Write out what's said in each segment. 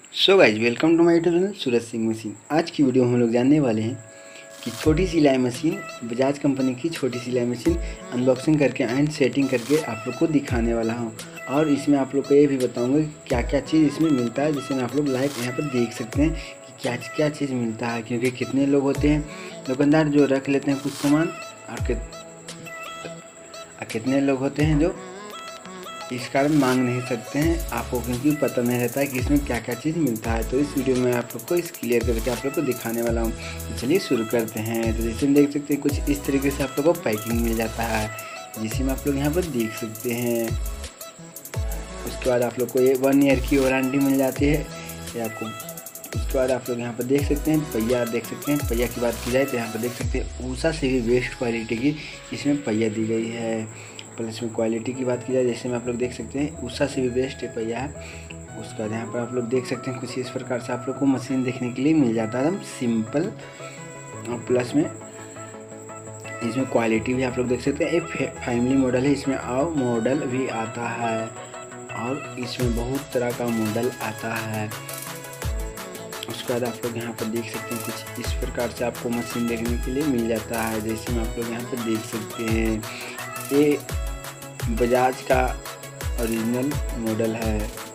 So guys welcome to my YouTube channel Suraj Singh machine. आज की video में हम लोग जानने वाले हैं कि छोटी सिलाई मशीन, बजाज कंपनी की छोटी सिलाई मशीन अनबॉक्सिंग करके एंड सेटिंग करके आप लोग को दिखाने वाला हूं। और इसमें आप लोग को ये भी बताऊंगा कि क्या क्या चीज़ इसमें मिलता है, जिसमें आप लोग लाइव यहाँ पर देख सकते हैं कि क्या क्या चीज़ मिलता है। क्योंकि कितने लोग होते हैं दुकानदार जो रख लेते हैं कुछ सामान, और कितने लोग होते हैं जो इस कारण मांग नहीं सकते हैं आपको, क्योंकि पता नहीं रहता है कि इसमें क्या क्या चीज़ मिलता है। तो इस वीडियो में आप लोग को इस क्लियर करके आप लोग को दिखाने वाला हूँ। तो चलिए शुरू करते हैं। तो जैसे हम देख सकते हैं कुछ इस तरीके से आप लोग को पैकिंग मिल जाता है, जिसमें आप लोग यहाँ पर देख सकते हैं। उसके बाद आप लोग को ये 1 ईयर की वारंटी मिल जाती है ये आपको। उसके बाद आप लोग यहाँ पर देख सकते हैं पहिया, देख सकते हैं पहिया की बात की जाए तो यहाँ पर देख सकते हैं ऊषा से भी बेस्ट क्वालिटी की इसमें पहिया दी गई है। प्लस में क्वालिटी की बात की जाए जैसे में आप लोग देख सकते हैं ऊषा से भी बेस्ट पहिया है। उसके बाद यहाँ पर आप लोग देख सकते हैं कुछ इस प्रकार से आप लोग को मशीन देखने के लिए मिल जाता है, एकदम सिंपल। और प्लस में इसमें क्वालिटी भी आप लोग देख सकते हैं। एक फैमिली मॉडल है, इसमें और मॉडल भी आता है और इसमें बहुत तरह का मॉडल आता है। उसके बाद आप लोग यहाँ पर देख सकते हैं कुछ इस प्रकार से आपको मशीन देखने के लिए मिल जाता है, जैसे में आप लोग यहाँ पर देख सकते हैं। ये बजाज का ओरिजिनल मॉडल है।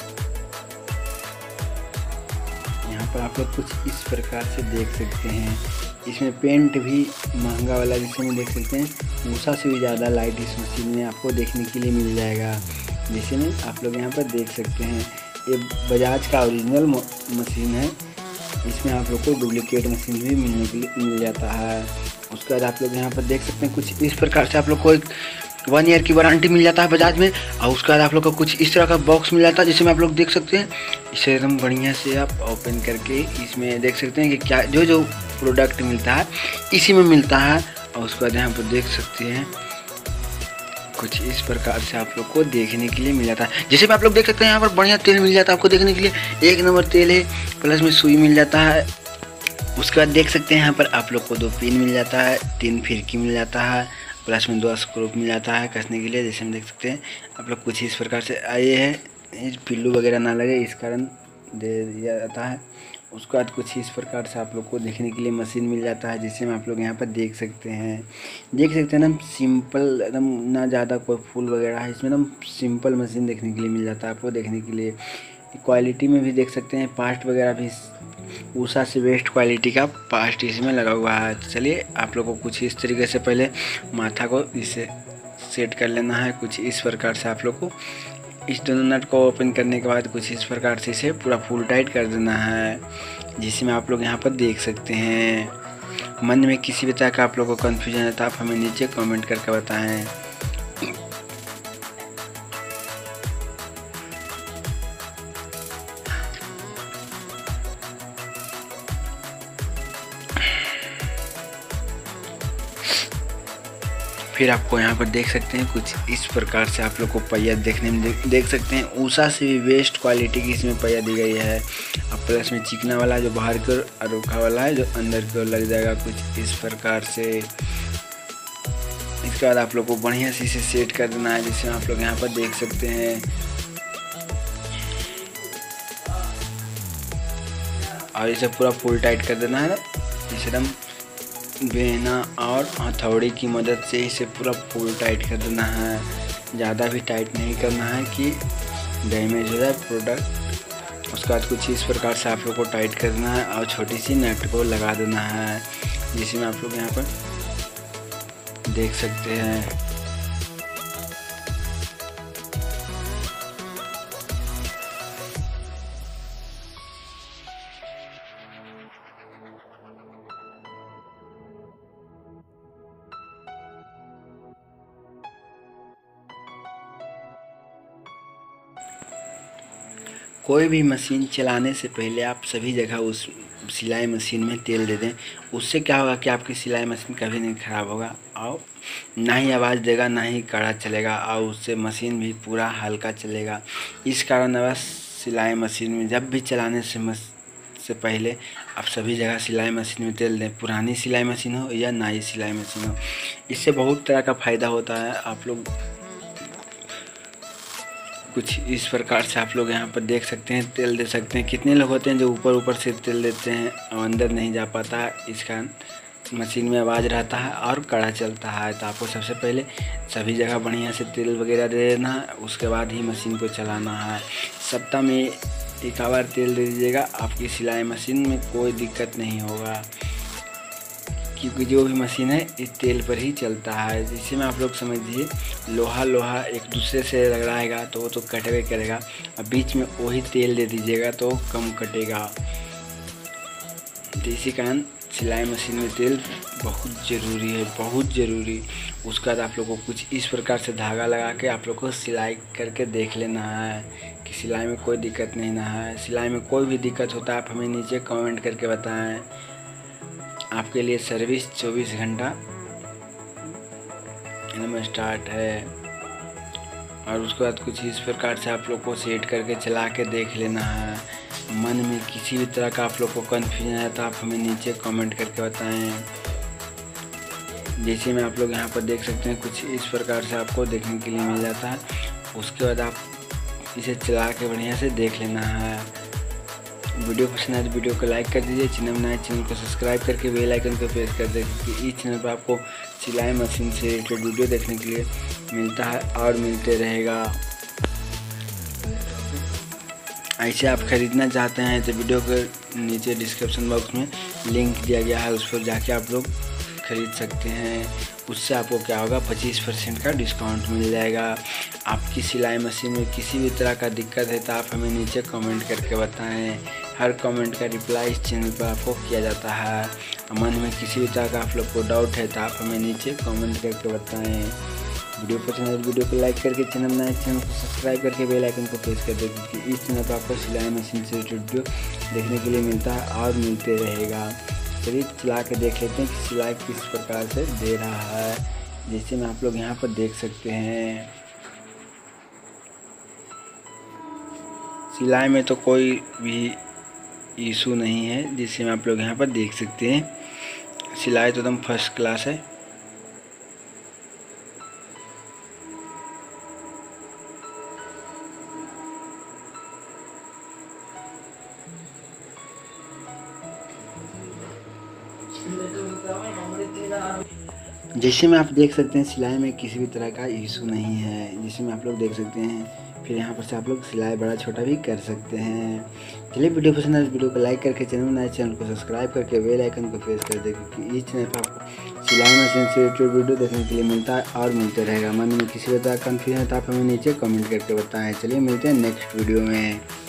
यहाँ पर आप लोग कुछ इस प्रकार से देख सकते हैं। इसमें पेंट भी महंगा वाला जिसमें देख सकते हैं ऊषा से भी ज़्यादा लाइट इस मशीन में आपको देखने के लिए मिल जाएगा, जैसे में आप लोग यहाँ पर देख सकते हैं। ये बजाज का ओरिजिनल मशीन है, इसमें आप लोग को डुप्लीकेट मशीन भी मिलने के लिए मिल जाता है। उसके बाद आप लोग यहाँ पर देख सकते हैं कुछ इस प्रकार से आप लोग को एक 1 ईयर की वारंटी मिल जाता है बजाज में। और उसके बाद आप लोग को कुछ इस तरह का बॉक्स मिल जाता है, जिसमें आप लोग देख सकते हैं इसे एकदम बढ़िया से आप ओपन करके इसमें देख सकते हैं कि क्या जो जो प्रोडक्ट मिलता है इसी में मिलता है। और उसके बाद यहाँ पर देख सकते हैं कुछ इस प्रकार से आप लोग को देखने के लिए मिल जाता है। जैसे भी आप लोग देख सकते हैं यहाँ पर बढ़िया तेल मिल जाता है आपको देखने के लिए, 1 नंबर तेल है। प्लस में सुई मिल जाता है। उसके बाद देख सकते हैं यहाँ पर आप लोग को 2 पिन मिल जाता है, 3 फिरकी मिल जाता है। प्लस में 2 स्क्रू मिल जाता है कसने के लिए, जैसे हम देख सकते हैं। आप लोग कुछ इस प्रकार से आए हैं, पिल्लू वगैरह ना लगे इस कारण दे दिया जाता है। उसके बाद कुछ इस प्रकार से आप लोग को देखने के लिए मशीन मिल जाता है, जिससे आप लोग यहाँ पर देख सकते हैं ना सिंपल एकदम, ना ज़्यादा कोई फूल वगैरह है इसमें, एकदम सिंपल मशीन देखने के लिए मिल जाता है आपको देखने के लिए। क्वालिटी में भी देख सकते हैं, पार्ट वगैरह भी ऊषा से बेस्ट क्वालिटी का पार्ट इसमें लगा हुआ है। तो चलिए आप लोग को कुछ इस तरीके से पहले माथा को इसे सेट कर लेना है। कुछ इस प्रकार से आप लोग को इस दोनों नट को ओपन करने के बाद कुछ इस प्रकार से इसे पूरा फुल टाइट कर देना है, जिसमें आप लोग यहाँ पर देख सकते हैं। मन में किसी भी तरह का आप लोग को कन्फ्यूजन है तो आप हमें नीचे कमेंट करके बताएं। फिर आपको यहाँ पर देख सकते हैं कुछ इस प्रकार से आप लोग को पहिया देखने में देख सकते हैं। ऊषा से भी बेस्ट क्वालिटी की इसमें पहिया दी गई है। अब प्लस में चिकना वाला जो बाहर की ओर, अरोखा वाला है जो अंदर की ओर लग जाएगा कुछ इस प्रकार से। इसके बाद आप लोग को बढ़िया से इसे सेट कर देना है, जिसमें आप लोग यहाँ पर देख सकते हैं। और इसे पूरा फुल टाइट कर देना है, इसे एकदम बेना और हथौड़ी की मदद से इसे पूरा फुल टाइट कर देना है। ज़्यादा भी टाइट नहीं करना है कि डैमेज हो जाए प्रोडक्ट। उसके बाद कुछ इस प्रकार से आप लोग को टाइट कर देना है और छोटी सी नट को लगा देना है, जिसमें आप लोग यहाँ पर देख सकते हैं। कोई भी मशीन चलाने से पहले आप सभी जगह उस सिलाई मशीन में तेल दे दें। उससे क्या होगा कि आपकी सिलाई मशीन कभी नहीं ख़राब होगा और ना ही आवाज़ देगा, ना ही कड़ा चलेगा, और उससे मशीन भी पूरा हल्का चलेगा। इस कारण अब सिलाई मशीन में जब भी चलाने से पहले आप सभी जगह सिलाई मशीन में तेल दें, पुरानी सिलाई मशीन हो या नई सिलाई मशीन हो। इससे बहुत तरह का फ़ायदा होता है। आप लोग कुछ इस प्रकार से आप लोग यहाँ पर देख सकते हैं, तेल दे सकते हैं। कितने लोग होते हैं जो ऊपर ऊपर से तेल देते हैं और अंदर नहीं जा पाता है, इसका मशीन में आवाज़ रहता है और कड़ा चलता है। तो आपको सबसे पहले सभी जगह बढ़िया से तेल वगैरह दे देना है, उसके बाद ही मशीन को चलाना है। सप्ताह में एक बार तेल दे दीजिएगा, आपकी सिलाई मशीन में कोई दिक्कत नहीं होगा, क्योंकि जो भी मशीन है इस तेल पर ही चलता है। जिससे में आप लोग समझिए, लोहा एक दूसरे से रगड़ाएगा तो वो तो कटवे करेगा, और बीच में वही तेल दे दीजिएगा तो कम कटेगा। तो इसी कारण सिलाई मशीन में तेल बहुत ज़रूरी है, बहुत ज़रूरी। उसके बाद आप लोग को कुछ इस प्रकार से धागा लगा के आप लोग को सिलाई करके देख लेना है कि सिलाई में कोई दिक्कत नहीं ना है। सिलाई में कोई भी दिक्कत होता है आप हमें नीचे कमेंट करके बताएं। आपके लिए सर्विस 24 घंटा एकदम स्टार्ट है। और उसके बाद कुछ इस प्रकार से आप लोग को सेट करके चला के देख लेना है। मन में किसी भी तरह का आप लोग को कन्फ्यूजन है तो आप हमें नीचे कमेंट करके बताएं। जैसे में आप लोग यहाँ पर देख सकते हैं, कुछ इस प्रकार से आपको देखने के लिए मिल जाता है। उसके बाद आप इसे चला के बढ़िया से देख लेना है। वीडियो पसंद आए तो वीडियो को लाइक कर दीजिए, चैनल बनाए चैनल को सब्सक्राइब करके बेल आइकन को प्रेस कर दें, क्योंकि इस चैनल पर आपको सिलाई मशीन से रिलेटेड वीडियो देखने के लिए मिलता है और मिलते रहेगा। ऐसे आप ख़रीदना चाहते हैं तो वीडियो के नीचे डिस्क्रिप्शन बॉक्स में लिंक दिया गया है, उस पर जाके आप लोग खरीद सकते हैं। उससे आपको क्या होगा, 25% का डिस्काउंट मिल जाएगा। आपकी सिलाई मशीन में किसी भी तरह का दिक्कत है तो आप हमें नीचे कमेंट करके बताएं। हर कमेंट का रिप्लाई इस चैनल पर आपको किया जाता है। मन में किसी भी तरह का आप लोग को डाउट है तो आप हमें नीचे कमेंट करके बताएं। वीडियो पसंद है तो वीडियो को लाइक करके चैनल बनाए चैनल को सब्सक्राइब करके बेल आइकन को प्रेस कर दें, क्योंकि इस चैनल पर आपको सिलाई मशीन से रिलेटेड वीडियो देखने के लिए मिलता है और मिलते रहेगा। चलिए चला के देख लेते हैं कि सिलाई किस प्रकार से दे रहा है। जैसे में आप लोग यहाँ पर देख सकते हैं, सिलाई में तो कोई भी इशू नहीं है। जिससे में आप लोग यहाँ पर देख सकते हैं, सिलाई तो एकदम फर्स्ट क्लास है। जैसे में आप देख सकते हैं, सिलाई में किसी भी तरह का इशू नहीं है। जैसे में आप लोग देख सकते हैं, फिर यहाँ पर से आप लोग सिलाई बड़ा छोटा भी कर सकते हैं। चलिए वीडियो पसंद है तो वीडियो को लाइक करके चैनल बनाए चैनल को सब्सक्राइब करके बेल आइकन को प्रेस कर दें, क्योंकि इस चैनल पर आपको सिलाई मशीन से रिलेटेड वीडियो देखने के लिए मिलता है और मिलते रहेगा। मन में किसी भी तरह का कन्फ्यूजन है तो आप हमें नीचे कमेंट करके बताएं। चलिए मिलते हैं नेक्स्ट वीडियो में।